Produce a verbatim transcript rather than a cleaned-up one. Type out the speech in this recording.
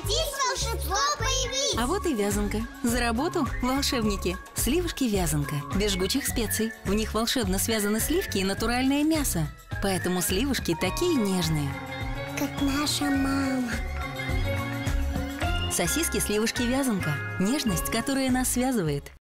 Здесь волшебство появилось. А вот и вязанка. За работу, волшебники. Сливушки вязанка. Без жгучих специй. В них волшебно связаны сливки и натуральное мясо. Поэтому сливушки такие нежные. Как наша мама. Сосиски, сливушки, вязанка. Нежность, которая нас связывает.